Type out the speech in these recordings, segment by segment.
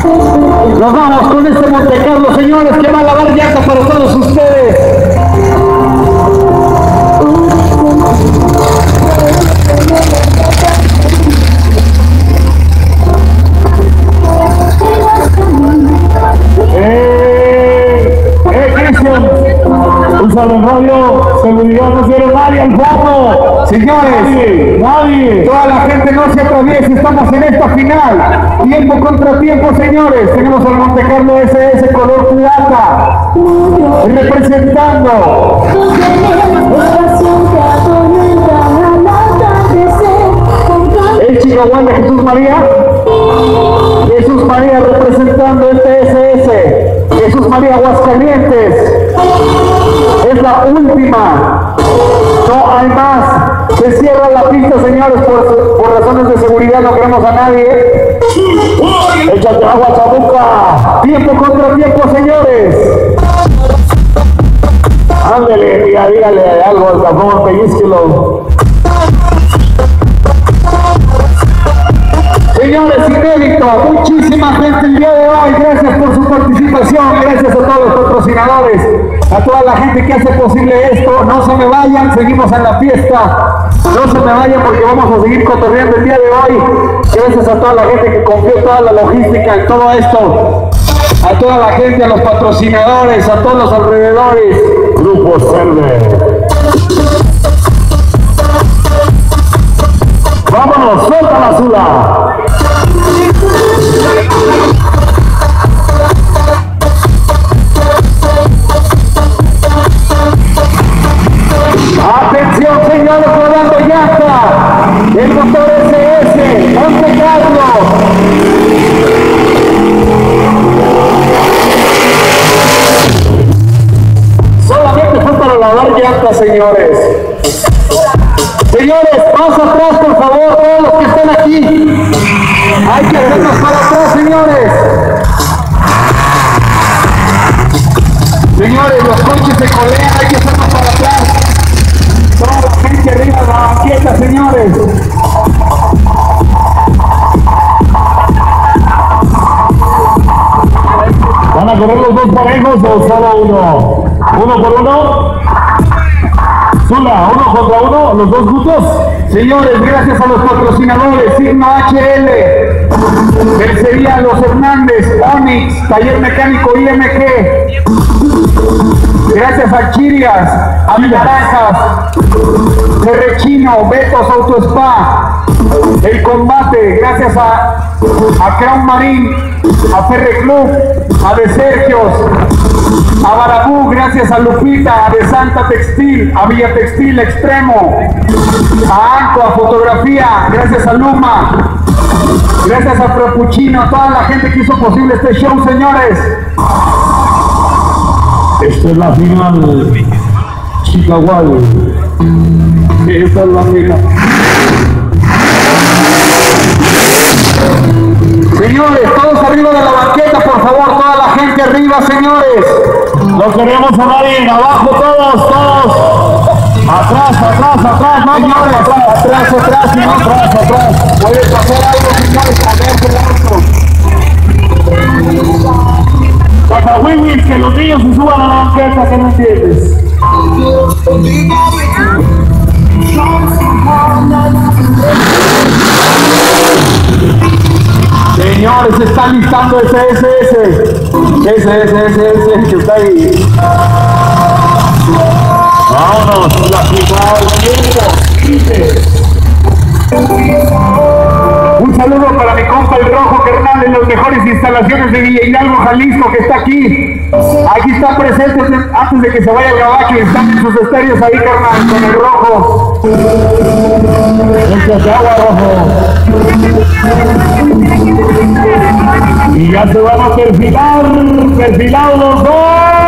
Nos vamos con este Monte Carlo, señores, que va a lavar llanta para todos ustedes. Cristian, usa el radio, seguridad, no quiere nadie al fondo. Señores, nadie. Toda la gente no se atraviese, estamos en esta final. Tiempo contra tiempo, señores. Tenemos al Monte Carlo SS color plata. Representando. El Chihuahua de Jesús María. Jesús María representando este SS. Jesús María Aguascalientes. Es la última. No hay más. Se cierra la pista, señores, por razones de seguridad. No queremos a nadie. Échate agua, chabuca. Tiempo contra tiempo, señores. Ándele, dígale algo al cajón, pellizquelo. Señores, inédito, muchísima gente el día de hoy, gracias por su participación, gracias a todos los patrocinadores, a toda la gente que hace posible esto. No se me vayan, seguimos en la fiesta, no se me vayan porque vamos a seguir cotorreando el día de hoy. Gracias a toda la gente que confió toda la logística en todo esto, a toda la gente, a los patrocinadores, a todos los alrededores. Grupo Server. Vámonos, suelta la Zula. Atención, señores, rodando llanta. El motor SS, Monte Carlo. Solamente fue para lavar llanta, señores. Señores, más atrás, por favor, todos los que están aquí. Hay que hacernos para atrás, señores. Señores, los coches se colean, hay que hacernos para atrás. Toda la gente arriba de la banqueta, señores. ¿Van a correr los dos parejos o solo uno? ¿Uno por uno? Zula, uno contra uno, los dos juntos. Señores, gracias a los patrocinadores, Signo HL, Mercería Los Hernández, Onix, Taller Mecánico IMG. Gracias a Chirias, a Naranjas, Cerrechino, Betos Auto Spa, El Combate, gracias a Crown Marín, a Ferre Club, a De Sergios, a Barabú, gracias a Lupita, a De Santa Textil, a Villa Textil Extremo, a Anco, a Fotografía, gracias a Luma, gracias a Propuchino, a toda la gente que hizo posible este show, señores. Esta es la final, Chihuahua. Esta es la final. Señores, todos arriba de la banqueta, por favor, toda la gente arriba, señores. No queremos a nadie, abajo todos. Atrás, no, señores, atrás. Puede pasar algo, señores, a ver qué auto. Papahuiwis, que los niños se suban a la banqueta, que no entiendes. Señores, se está listando ese que está ahí. Vámonos, la final. Un saludo para mi compa el Rojo, carnal, en las mejores instalaciones de Villa Hidalgo, Jalisco, que está aquí. Aquí está presente antes de que se vaya el gabacho y están en sus estéreos ahí, carnal, con el Rojo. Échate agua, Rojo. Y ya se van a perfilar los dos.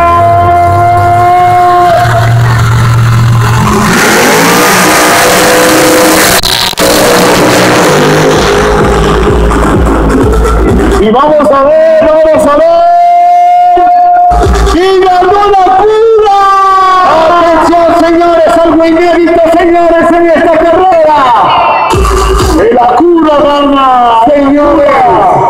Y vamos a ver. ¡Y ganó la cura! ¡Atención, señores! Algo inédito, señores, en esta carrera. ¡La cura gana, señores!